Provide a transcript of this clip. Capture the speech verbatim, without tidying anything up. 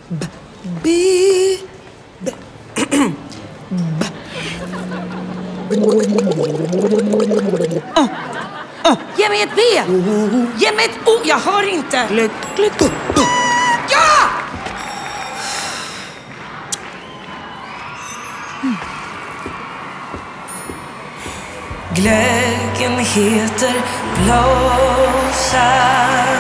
B. B. B. Uh, uh. Ge mig ett B! Ge mig ett O! Jag hör inte! Glögg, glögg. Ja! Mm. Glöggen heter blåsa.